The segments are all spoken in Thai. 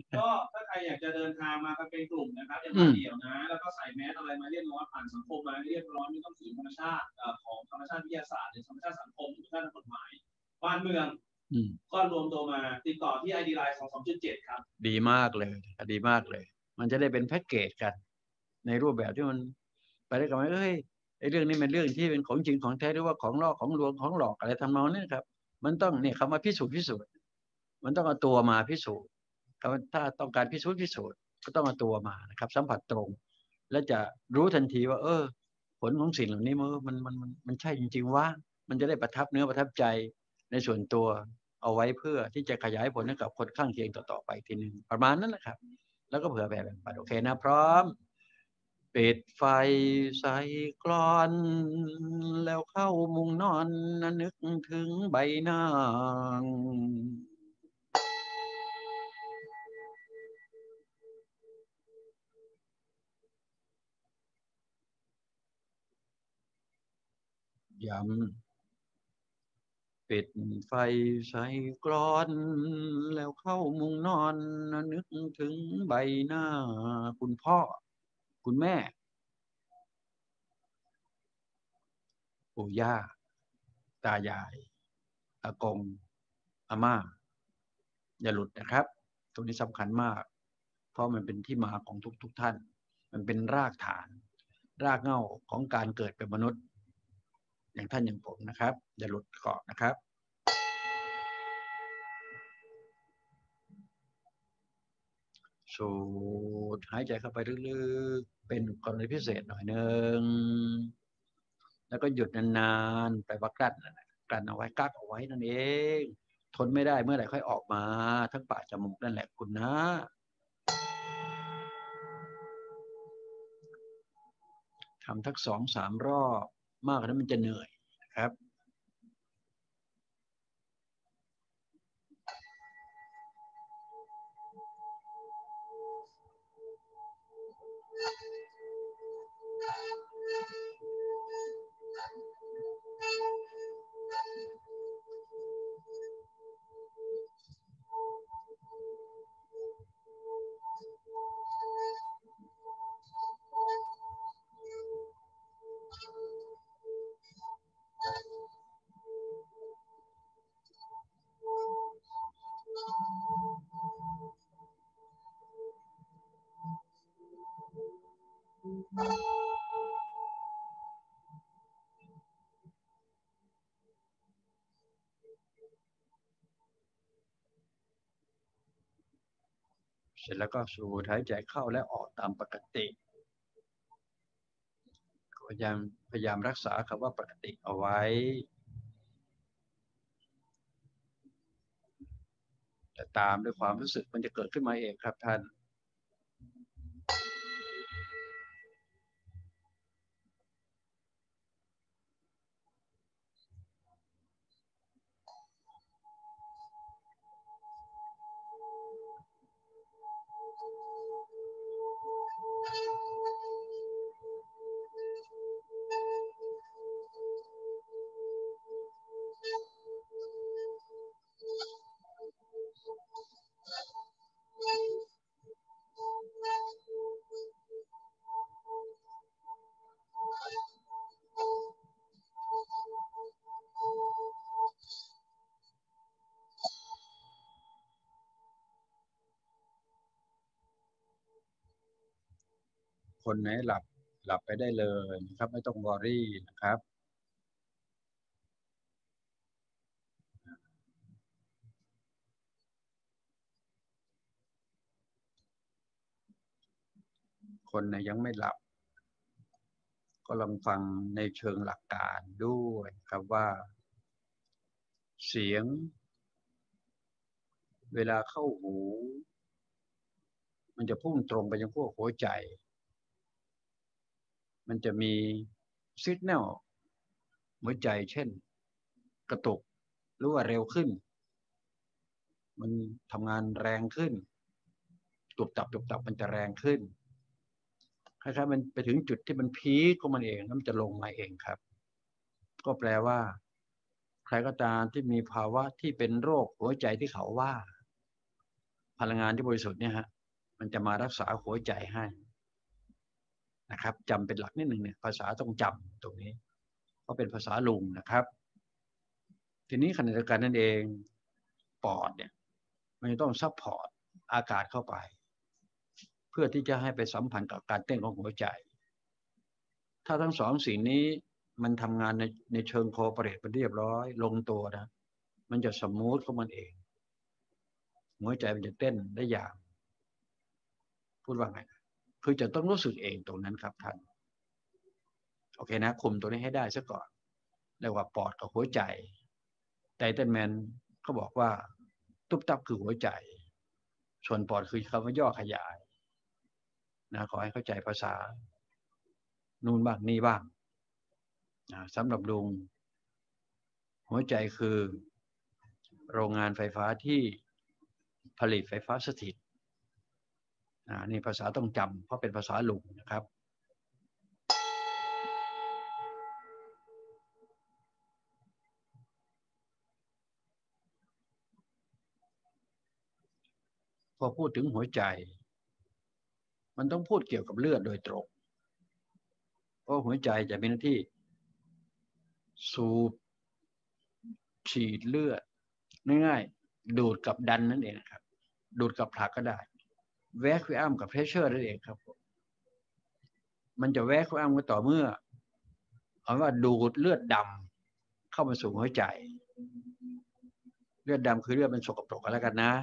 ก็ถ้าใครอยากจะเดินทางมาเป็นกลุ่มนะครับอย่ามาเดี่ยวนะแล้วก็ใส่แมสอะไรมาเรียบร้อยผ่านสังคมมาเรียบร้อยไม่ต้องฝืนธรรมชาติของธรรมชาติวิทยาศาสตร์หรือธรรมชาติสังคมหรือธรรมชาติกฎหมายบ้านเมืองก็รวมตัวมาติดต่อที่ ID Line 22.7 ครับดีมากเลยดีมากเลยมันจะได้เป็นแพ็กเกจกันในรูปแบบที่มันไปได้กันไหมไอ้เรื่องนี้เป็นเรื่องที่เป็นของจริงของแท้หรือว่าของล่อของลวงของหลอกอะไรทำนองนี้ครับมันต้องเนี่ยคำว่าพิสูจน์มันต้องเอาตัวมาพิสูจน์ถ้าต้องการพิสูจน์ก็ต้องเอาตัวมานะครับสัมผัสตรงและจะรู้ทันทีว่าผลของสิ่งเหล่านี้มันใช่จริงๆว่ามันจะได้ประทับเนื้อประทับใจในส่วนตัวเอาไว้เพื่อที่จะขยายผลให้กับคนข้างเคียงต่อไปทีนึงประมาณนั้นนะครับแล้วก็เผื่อแผ่แบ่งปันโอเคนะพร้อมปิดไฟใส่กลอนแล้วเข้ามุงนอนนึกถึงใบหน้าย้ำปิดไฟใส่กลอนแล้วเข้ามุงนอนนึกถึงใบหน้าคุณพ่อคุณแม่ปู่ย่าตายายอากงอาม่าอย่าหลุดนะครับตรงนี้สำคัญมากเพราะมันเป็นที่มาของทุกท่านมันเป็นรากฐานรากเหง้าของการเกิดเป็นมนุษย์อย่างท่านอย่างผมนะครับอย่าหลุดเกาะนะครับสูดหายใจเข้าไปลึกๆเป็นกรณีพิเศษหน่อยนึงแล้วก็หยุดนานๆไปว่ากลั้นเอาไว้กักเอาไว้นั่นเองทนไม่ได้เมื่อไหร่ค่อยออกมาทั้งปากจมูกนั่นแหละคุณนะทำทั้ง2-3 รอบมากกว่านั้นมันจะเหนื่อยนะครับเสร็จแล้วก็สูดหายใจเข้าและออกตามปกติพยายามรักษาคำว่าปกติเอาไว้แต่ตามด้วยความรู้สึกมันจะเกิดขึ้นมาเองครับท่านคนไหนหลับไปได้เลยนะครับไม่ต้องวอรี่นะครับคนไหนยังไม่หลับก็ลองฟังในเชิงหลักการด้วยครับว่าเสียงเวลาเข้าหูมันจะพุ่งตรงไปยังพวกหัวใจมันจะมีสัญญาณหัวใจเช่นกระตุกหรือว่าเร็วขึ้นมันทำงานแรงขึ้นตุบตับมันจะแรงขึ้นคล้ายๆมันไปถึงจุดที่มันพีคของมันเองแล้วมันจะลงมาเองครับก็แปลว่าใครก็ตามที่มีภาวะที่เป็นโรคหัวใจที่เขาว่าพลังงานที่บริสุทธิ์เนี่ยฮะมันจะมารักษาหัวใจให้นะครับจำเป็นหลักนิดหนึ่งเนี่ยภาษาต้องจำตรงนี้เพราะเป็นภาษาลุงนะครับทีนี้ขณะเดียวกันนั่นเองปอดเนี่ยมันจะต้องซัพพอร์ตอากาศเข้าไปเพื่อที่จะให้ไปสัมพันธ์กับการเต้นของหัวใจถ้าทั้งสองสิ่งนี้มันทำงานในเชิงโคเปเรตไปเรียบร้อยลงตัวนะมันจะสมูทของมันเองหัวใจมันจะเต้นได้อย่างพูดว่าไงคือจะต้องรู้สึกเองตรงนั้นครับท่านโอเคนะคุมตัวนี้ให้ได้ซะก่อนเรียกว่าปอดกับหัวใจไททันแมนเขาบอกว่าตุบตับคือหัวใจส่วนปอดคือคำว่าย่อขยายนะขอให้เข้าใจภาษานู่นบ้างนี่บ้างนะสำหรับลุงหัวใจคือโรงงานไฟฟ้าที่ผลิตไฟฟ้าสถิตนี่ภาษาต้องจำเพราะเป็นภาษาลุงนะครับพอพูดถึงหัวใจมันต้องพูดเกี่ยวกับเลือดโดยตรงเพราะหัวใจจะมีหน้าที่สูบฉีดเลือดง่ายๆดูดกับดันนั่นเองครับดูดกับผลักก็ได้แวคคูอัมกับเพรสเชอร์นั่นเองครับมันจะแวคคูอัมก็ต่อเมื่อเอาว่าดูดเลือดดำเข้ามาสู่หัวใจเลือดดำคือเลือดมันสกปรกกันแล้วกันนะ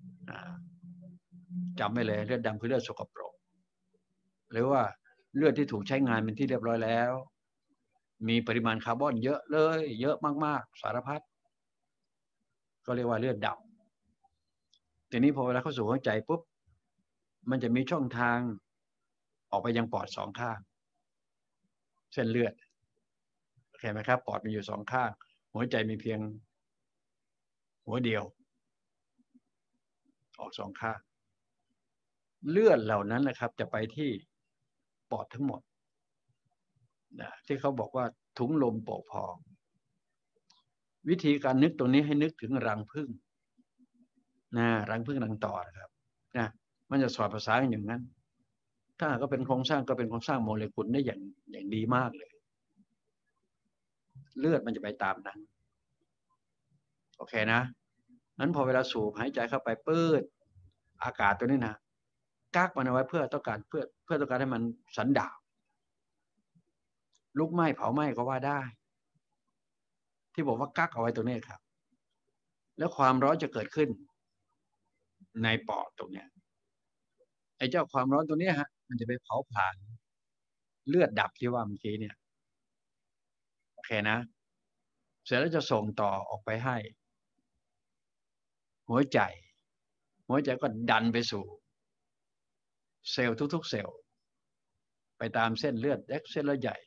จำไว้เลยเลือดดำคือเลือดสกปรกหรือว่าเลือดที่ถูกใช้งานเป็นที่เรียบร้อยแล้วมีปริมาณคาร์บอนเยอะเลยเยอะมากๆสารพัดก็เรียกว่าเลือดดำทีนี้พอเวลาเข้าสู่หัวใจปุ๊บมันจะมีช่องทางออกไปยังปอดสองข้างเส้นเลือดโอเคไหมครับปอดมีอยู่สองข้างหัวใจมีเพียงหัวเดียวออกสองข้างเลือดเหล่านั้นนะครับจะไปที่ปอดทั้งหมดนะที่เขาบอกว่าถุงลมโป่งพองวิธีการนึกตรงนี้ให้นึกถึงรังผึ้งรังผึ้งรังต่อนะครับนะมันจะสอดภาษากันอย่างนั้นถ้าก็เป็นโครงสร้างก็เป็นโครงสร้างโมเลกุลได้อย่างดีมากเลยเลือดมันจะไปตามนั้นโอเคนะนั้นพอเวลาสูบหายใจเข้าไปปื้ดอากาศตัวนี้นะกักมันเอาไว้เพื่อต้องการให้มันสันดาบลุกไหม้เผาไหม้ก็ว่าได้ที่บอกว่ากักเอาไว้ตรงนี้ครับแล้วความร้อนจะเกิดขึ้นในปอดตรงเนี้ยไอ้เจ้าความร้อนตัวนี้ฮะมันจะไปเผาผลาญเลือดดับที่ว่าเมื่อกี้เนี่ยโอเคนะเสร็จแล้วจะส่งต่อออกไปให้หัวใจก็ดันไปสู่เซลล์ทุกๆเซลล์ไปตามเส้นเลือดเล็กเส้นเลือดใหญ่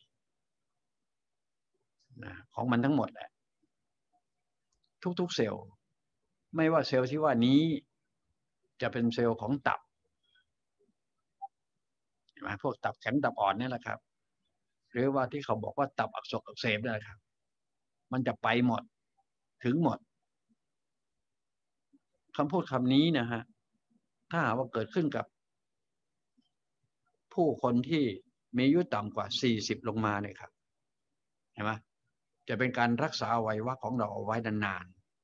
ของมันทั้งหมดแหละทุกๆเซลล์ไม่ว่าเซลล์ที่ว่านี้จะเป็นเซลล์ของตับเห็นไหมพวกตับแข็งตับอ่อนนี่แหละครับหรือว่าที่เขาบอกว่าตับอักเสบนี่แหละครับมันจะไปหมดถึงหมดคำพูดคำนี้นะฮะถ้าหากว่าเกิดขึ้นกับผู้คนที่มีอายุต่ำกว่า40ลงมาเนี่ยครับเห็นไหมจะเป็นการรักษาอวัยวะของเราเอาไว้นาน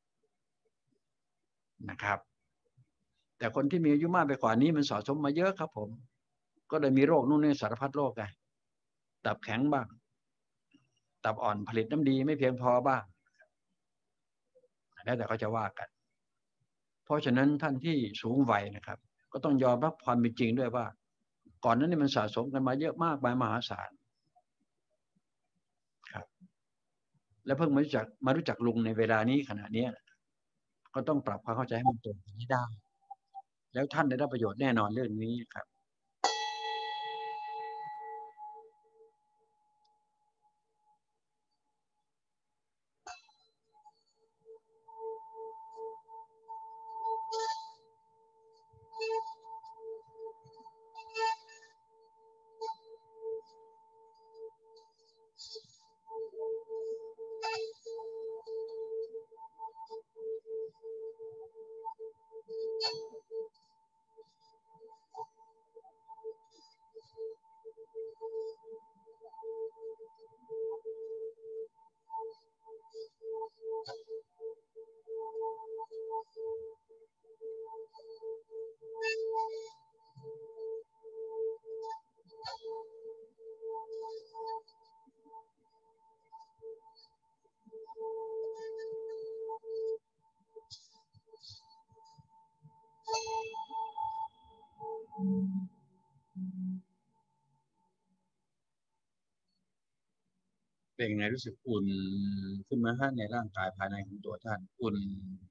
ๆนะครับแต่คนที่มีอายุมากไปกว่านี้มันสะสมมาเยอะครับผมก็เลยมีโรคนู่นนี่สารพัดโรคไงตับแข็งบ้างตับอ่อนผลิตน้ำดีไม่เพียงพอบ้างแล้วแต่เขาจะว่ากันเพราะฉะนั้นท่านที่สูงวัยนะครับก็ต้องยอมรับความเป็นจริงด้วยว่าก่อนนั้นนี่มันสะสมกันมาเยอะมากมายมหาศาลครับและเพิ่งมารู้จักลุงในเวลานี้ขณะนี้ก็ต้องปรับความเข้าใจให้มันตรงกันให้ได้แล้วท่านได้รับประโยชน์แน่นอนเรื่องนี้ครับเป็นไงรู้สึกอุ่นขึ้นไหมฮะในร่างกายภายในของตัวท่านอุ่น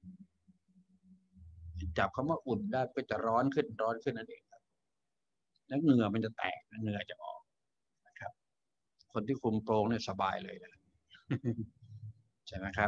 จับคำว่าอุ่นได้ก็จะร้อนขึ้นร้อนขึ้นนั่นเองครับแล้วเหงื่อมันจะแตกเหงื่อจะออกนะครับคนที่คุมโปรงเนี่ยสบายเลยนะใช่ไหมครับ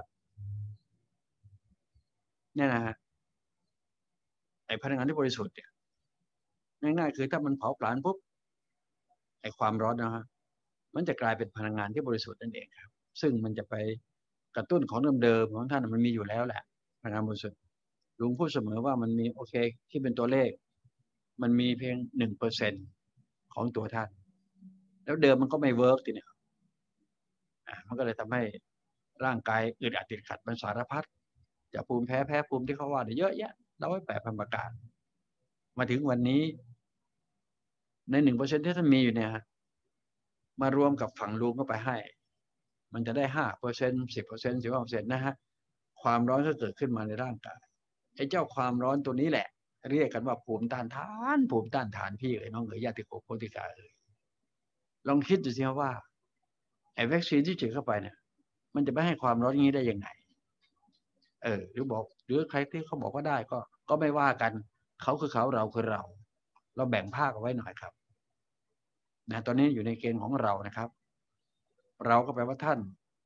เนี่ยนะฮะไอ้พลังงานที่บริสุทธิ์เนี่ยง่ายๆคือถ้ามันเผาผลาญปุ๊บไอ้ความร้อนนะฮะมันจะกลายเป็นพลังงานที่บริสุทธิ์นั่นเองครับซึ่งมันจะไปกระตุ้นของเดิมๆของท่านมันมีอยู่แล้วแหละพลังงานบริสุทธิ์ลุงพูดเสมอว่ามันมีโอเคที่เป็นตัวเลขมันมีเพียง1%ของตัวท่านแล้วเดิมมันก็ไม่เวิร์กทีเนี่ยมันก็เลยทำให้ร่างกายอึดอัดติดขัดมันสารพัดจะภูมิแพ้แพ้ภูมิที่เขาว่าเนี่ยเยอะแยะเราไม่แปดพันประการมาถึงวันนี้ใน1%ที่ท่านมีอยู่เนี่ยมารวมกับฝั่งลุงก็ไปให้มันจะได้5% 10% 15%นะฮะความร้อนก็เกิดขึ้นมาในร่างกายไอ้เจ้าความร้อนตัวนี้แหละเรียกกันว่าภูมิต้านทานภูมิต้านทานพี่เอ๋ยน้องเอ๋ยญาติโกโคติกาเอ๋ยลองคิดดูสิว่าไอ้วัคซีนที่ฉีดเข้าไปเนี่ยมันจะไม่ให้ความร้อนอย่างนี้ได้ยังไงหรือบอกหรือใครที่เขาบอกว่าได้ก็ไม่ว่ากันเขาคือเขาเราคือเราแบ่งภาคเอาไว้หน่อยครับนะตอนนี้อยู่ในเกณฑ์ของเรานะครับเราก็แปลว่าท่าน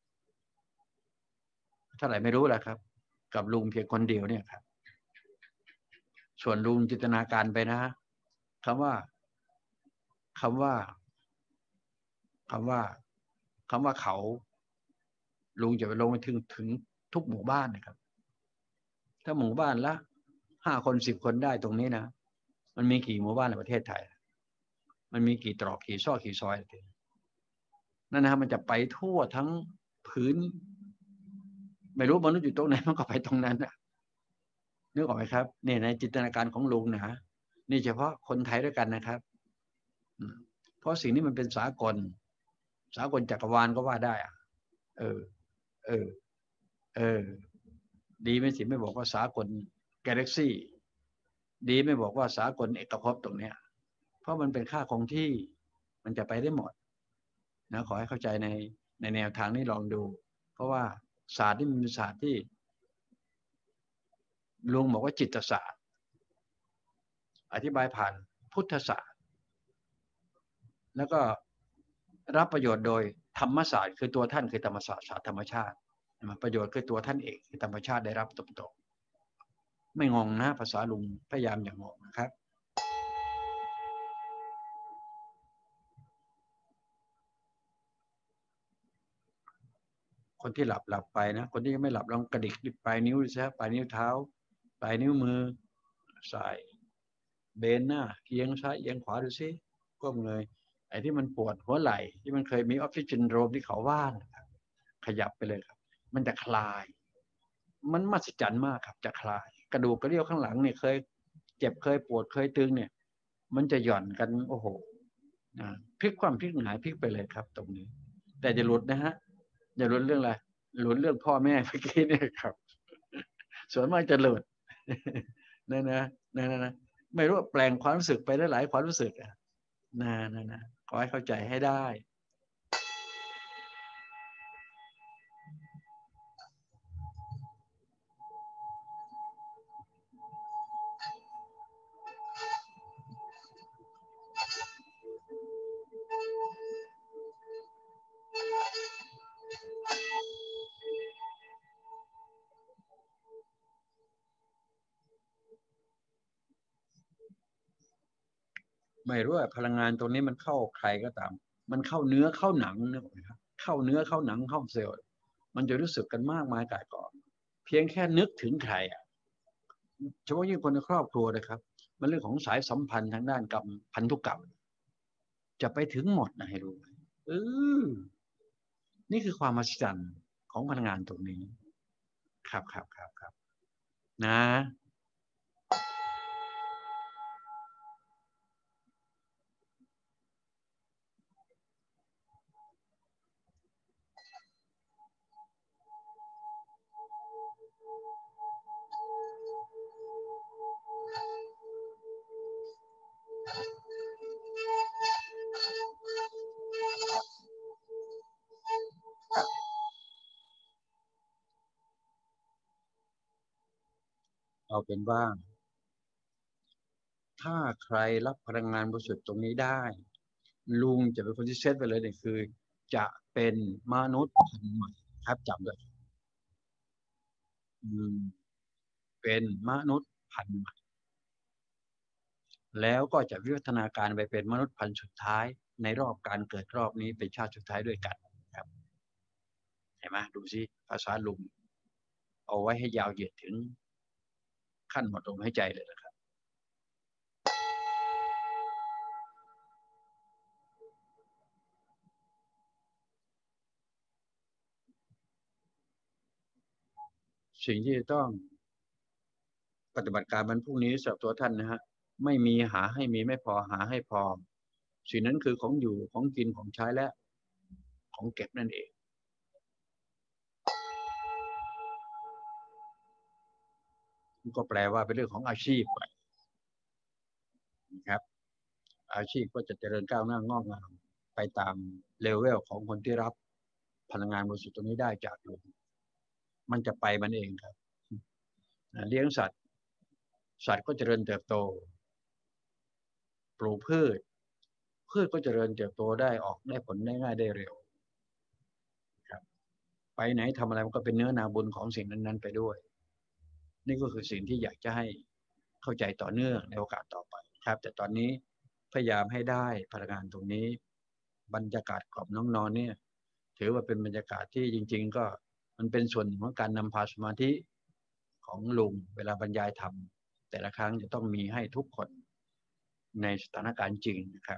เท่าไหร่ไม่รู้แหละครับกับลุงเพียงคนเดียวเนี่ยครับส่วนลุงจินตนาการไปนะคำว่าคำว่าคำว่าคำว่าเขาลุงจะไปลงไปถึงทุกหมู่บ้านนะครับถ้าหมู่บ้านละ5 คน10 คนได้ตรงนี้นะมันมีกี่หมู่บ้านในประเทศไทยมันมีกี่ตรอกกี่ซอกกี่ซอยนั่นนะครับมันจะไปทั่วทั้งพื้นไม่รู้มนุษย์อยู่ตรงไหนมันก็ไปตรงนั้นนะนึกออกไหมครับเนี่ยในจินตนาการของลุงนะนี่เฉพาะคนไทยด้วยกันนะครับเพราะสิ่งนี้มันเป็นสากลจักรวาลก็ว่าได้อะเออเออเออดีไม่สิไม่บอกว่าสากลกาแล็กซี่ดีไม่บอกว่าสากลเอกภพตรงเนี้ยเพราะมันเป็นค่าคงที่มันจะไปได้หมดนะขอให้เข้าใจในแนวทางนี้ลองดูเพราะว่าศาสตร์ที่มันเป็นศาสตร์ที่ลุงบอกว่าจิตศาสตร์อธิบายผ่านพุทธศาสตร์แล้วก็รับประโยชน์โดยธรรมศาสตร์คือตัวท่านคือธรรมศาสตร์ศาสตร์ธรรมชาติประโยชน์คือตัวท่านเองคือธรรมชาติได้รับตรงๆไม่งงนะภาษาลุงพยายามอย่างงงนะครับคนที่หลับไปนะคนที่ยังไม่หลับลองกระดิกปลายนิ้วดูซะปลายนิ้วเท้าปลายนิ้วมือสายเบนหน้าเอียงซ้ายเอียงขวาดูซิก้มเงยไอ้ที่มันปวดหัวไหล่ที่มันเคยมีออฟฟิศซินโดรมที่เขาว่านะครับขยับไปเลยครับมันจะคลายมันมหัศจรรย์มากครับจะคลายกระดูกกระเดี่ยวข้างหลังเนี่ยเคยเจ็บเคยปวดเคยตึงเนี่ยมันจะหย่อนกันโอ้โหพลิกความพลิกหงายพลิกไปเลยครับตรงนี้แต่จะหลุดนะฮะอย่าหลุดเรื่องอะไรหลุดเรื่องพ่อแม่เมื่อกี้เนี่ยครับส่วนมากจะหลุดนะนะนะไม่รู้ว่าแปลงความรู้สึกไปได้หลายความรู้สึกนะขอให้เข้าใจให้ได้ไม่รู้ว่าพลังงานตรงนี้มันเข้าใครก็ตามมันเข้าเนื้อเข้าหนังนะครับเข้าเนื้อเข้าหนังเข้าเซลล์มันจะรู้สึกกันมากมายก่ายกองเพียงแค่นึกถึงใครอ่ะเฉพาะยิ่งคนในครอบครัวนะครับมันเรื่องของสายสัมพันธ์ทางด้านกรรมพันธุกรรมจะไปถึงหมดนะให้รู้เออนี่คือความมหัศจรรย์ของพลังงานตรงนี้ครับนะเอาเป็นว่าถ้าใครรับพลังงานบริสุทธิ์ตรงนี้ได้ลุงจะเป็นคนที่เซตไปเลยเนี่ยคือจะเป็นมนุษย์พันธุ์ใหม่ครับจำด้วยเป็นมนุษย์พันธุ์ใหม่แล้วก็จะวิวัฒนาการไปเป็นมนุษย์พันธุ์สุดท้ายในรอบการเกิดรอบนี้เป็นชาติสุดท้ายด้วยกันครับเห็นไหมดูสิภาษาลุงเอาไว้ให้ยาวเหยียดถึงขั้นหมดลมหายใจเลยนะครับสิ่งที่จะต้องปฏิบัติการวันพรุ่งนี้สำหรับตัวท่านนะฮะไม่มีหาให้มีไม่พอหาให้พอสิ่งนั้นคือของอยู่ของกินของใช้และของเก็บนั่นเองก็แปลว่าเป็นเรื่องของอาชีพนะครับอาชีพก็จะเจริญก้าวหน้างอกงามไปตามเลเวลของคนที่รับพลังงานบริสุทธิ์ตรงนี้ได้จากลมมันจะไปมันเองครับเลี้ยงสัตว์ก็เจริญเติบโตปลูกพืชก็เจริญเติบโตได้ออกได้ผลได้ง่ายได้เร็วครับไปไหนทำอะไรมันก็เป็นเนื้อนาบุญของสิ่งนั้นๆไปด้วยนี่ก็คือสิ่งที่อยากจะให้เข้าใจต่อเนื่องในโอกาสต่อไปครับแต่ตอนนี้พยายามให้ได้พลังงานตรงนี้บรรยากาศกรอบน้องนอนเนี่ยถือว่าเป็นบรรยากาศที่จริงๆก็มันเป็นส่วนของการนำพาสมาธิของลุงเวลาบรรยายธรรมแต่ละครั้งจะต้องมีให้ทุกคนในสถานการณ์จริงนะครับ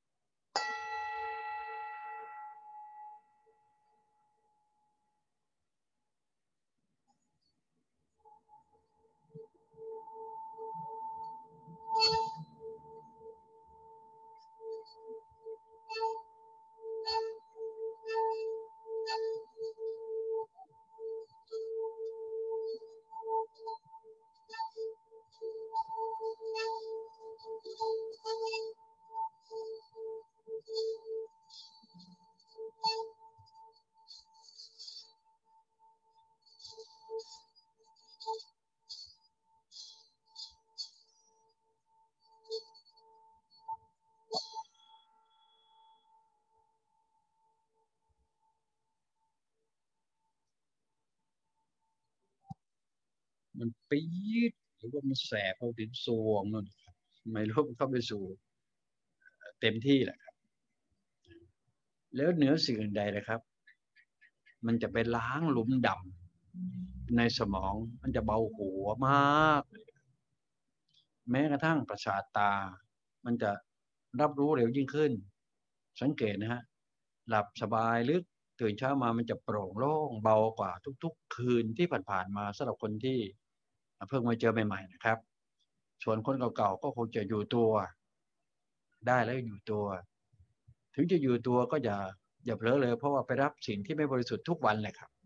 มันปี๊ดหรือว่ามันแสบเข้าถึงซวงนั่นครับไม่รู้มันเข้าไปสู่เต็มที่แหละครับแล้วเหนือสิ่งอื่นใดนะครับมันจะไปล้างหลุมดำในสมองมันจะเบาหัวมากแม้กระทั่งประสาทตามันจะรับรู้เร็วยิ่งขึ้นสังเกตนะฮะหลับสบายลึกตื่นเช้ามามันจะโปร่งโล่งเบากว่าทุกๆคืนที่ผ่านๆมาสำหรับคนที่เพิ่งมาเจอใหม่ๆนะครับส่วนคนเก่าๆก็คงจะอยู่ตัวได้แล้วอยู่ตัวถึงจะอยู่ตัวก็อย่าเผลอเลยเพราะว่าไปรับสิ่งที่ไม่บริสุทธิ์ทุกวันเลยครับ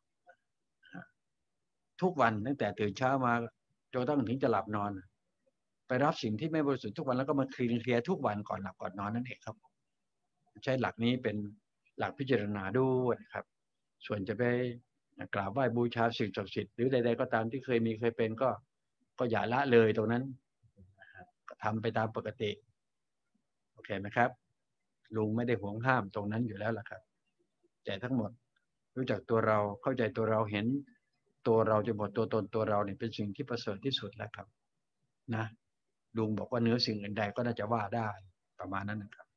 ทุกวันตั้งแต่ตื่นเช้ามาจนต้องถึงจะหลับนอนไปรับสิ่งที่ไม่บริสุทธิ์ทุกวันแล้วก็มาเคลียร์ทุกวันก่อนหลับก่อนนอนนั่นเองครับใช้หลักนี้เป็นหลักพิจารณาด้วยครับส่วนจะไปกราบไหว้บูชาสิ่งศักดิ์สิทธิ์หรือใดๆก็ตามที่เคยเป็นก็อย่าละเลยตรงนั้นก็ทำไปตามปกติโอเคไหมครับลุงไม่ได้ห่วงห้ามตรงนั้นอยู่แล้วล่ะครับแต่ทั้งหมดรู้จักตัวเราเข้าใจตัวเราเห็นตัวเราจนหมดตัวตนตัวเราเนี่ยเป็นสิ่งที่ประเสริฐที่สุดแล้วครับนะลุงบอกว่าเนื้อสิ่งอื่นใดก็น่าจะว่าได้ประมาณนั้นนะครับ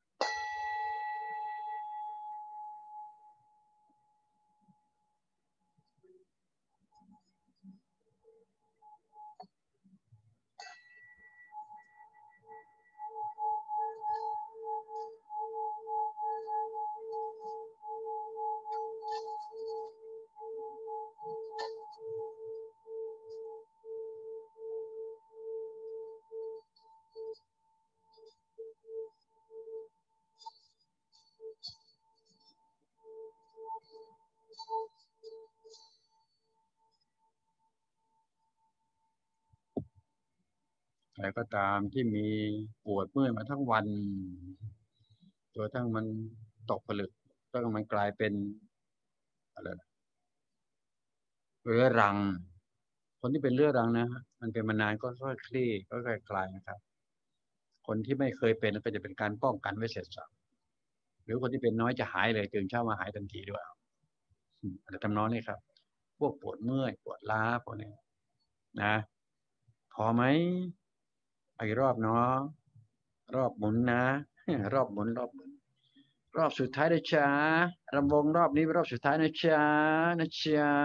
ใครก็ตามที่มีปวดเมื่อยมาทั้งวันตัวทั้งมันตกผลึกตั้งมันกลายเป็นอะไรเรื้อรังทคนที่เป็นเรื้อรังนะมันเป็นมานานก็ค่อยคลี่ก็ค่อยคลายนะครับคนที่ไม่เคยเป็นก็จะเป็นการป้องกันไว้เสร็จสับหรือคนที่เป็นน้อยจะหายเลยตื่นเช้ามาหายทันทีด้วยอะไรทำนองนี้ครับพวกปวดเมื่อยปวดล้าพวกนี้นะพอไหมอีกรอบเนาะรอบหมุนนะรอบหมุนรอบหมุนรอบสุดท้ายนะจ๊ะรำวงรอบนี้เป็นรอบสุดท้ายนะจ๊ะนะจ๊ะ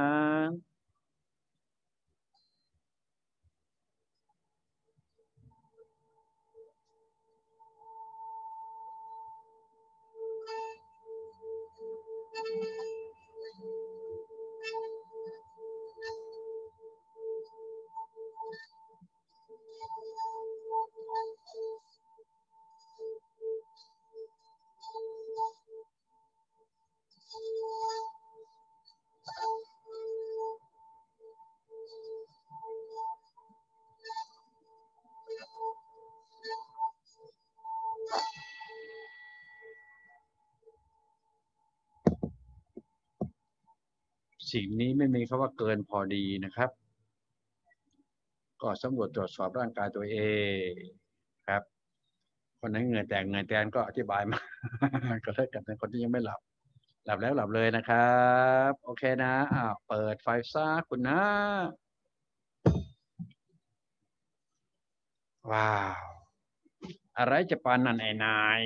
สิ่งนี้ไม่มีคำว่าเกินพอดีนะครับก็สำรวจตรวจสอบร่างกายตัวเองครับคนไหนเหงื่อแตกเหงื่อแตนก็อธิบายมา ก็แล้วกันนะคนที่ยังไม่หลับแล้วหลับเลยนะครับโอเคนะเปิดไฟซะคุณนะว้าวอะไรจะปานนั้นไอ้นาย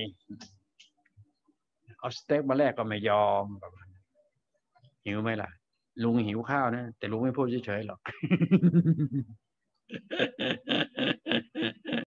เอาสเต็กมาแลกก็ไม่ยอมหิวไหมล่ะลุงหิวข้าวนะแต่ลุงไม่พูดเฉยๆหรอก